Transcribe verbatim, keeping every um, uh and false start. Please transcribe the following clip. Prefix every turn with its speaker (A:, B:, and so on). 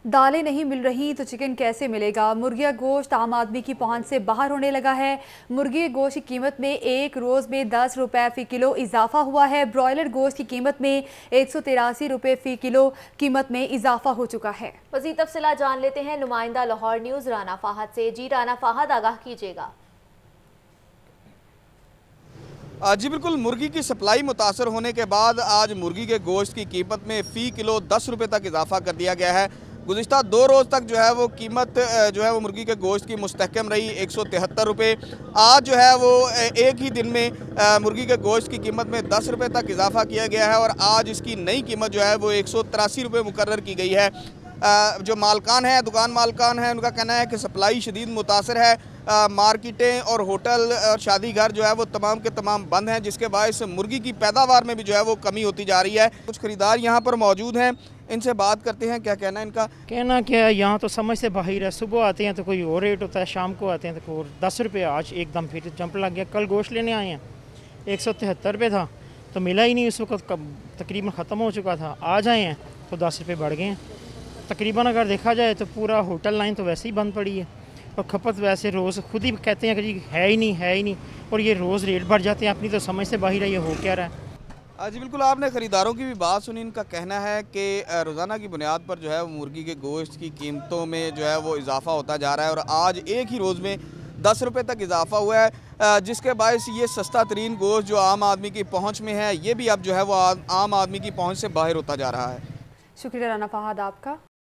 A: दालें नहीं मिल रही तो चिकन कैसे मिलेगा। मुर्गिया गोश्त आम आदमी की पहुंच से बाहर होने लगा है। मुर्गी गोश्त की कीमत में एक रोज़ में दस रुपए फ़ी किलो इजाफा हुआ है। ब्रॉयलर गोश्त की कीमत में एक सौ तिरासी रुपये फ़ी किलो कीमत में इजाफा हो चुका है।
B: मज़ीद तफसीलात जान लेते हैं नुमाइंदा लाहौर न्यूज़ राना फाहद से। जी राना फाहद, आगाह कीजिएगा।
C: जी बिल्कुल, मुर्गी की सप्लाई मुतासर होने के बाद आज मुर्गी के गोश्त की कीमत में फ़ी किलो दस रुपये तक इजाफा कर दिया गया है। गुज़िश्ता दो रोज़ तक जो है वो कीमत जो है वो मुर्गी के गोश्त की मुस्तहकम रही एक सौ तिहत्तर रुपये। आज जो है वो एक ही दिन में मुर्गी के गोश्त की कीमत में दस रुपये तक इजाफा किया गया है और आज इसकी नई कीमत जो है वो एक सौ तिरासी रुपये मुकर्रर की गई है। जो मालकान हैं, दुकान मालकान हैं, उनका कहना है कि सप्लाई शदीद मुतासर है। मार्केटें और होटल और शादी घर जो है वो तमाम के तमाम बंद हैं, जिसके बायस मुर्गी की पैदावार में भी जो है वो कमी होती जा रही है। कुछ ख़रीदार यहाँ पर मौजूद हैं, इनसे बात करते हैं। क्या कहना है इनका?
D: कहना क्या है, यहाँ तो समझ से बाहर है। सुबह आते हैं तो कोई और रेट होता है, शाम को आते हैं तो कोई दस रुपये। आज एकदम फिर जंप लग गया। कल गोश्त लेने आए हैं, एक सौ तिहत्तर रुपये था तो मिला ही नहीं, उस वक्त तकरीबन ख़त्म हो चुका था। आज आए हैं तो दस रुपये बढ़ गए हैं तकरीबन। अगर देखा जाए तो पूरा होटल लाइन तो वैसे ही बंद पड़ी है और खपत वैसे रोज़ खुद ही कहते हैं कि जी है ही नहीं है ही नहीं, और ये रोज़ रेट बढ़ जाते हैं। अपनी तो समझ से बाहर है, ये हो क्या रहा है।
C: जी बिल्कुल, आपने ख़रीदारों की भी बात सुनी। इनका कहना है कि रोज़ाना की बुनियाद पर जो है वो मुर्गी के गोश्त की कीमतों में जो है वो इजाफा होता जा रहा है और आज एक ही रोज़ में दस रुपये तक इजाफा हुआ है, जिसके बायस ये सस्ता तरीन गोश्त जो आम आदमी की पहुँच में है, ये भी अब जो है वो आम आदमी की पहुँच से बाहर होता जा रहा है।
A: शुक्रिया राना फहाद आपका।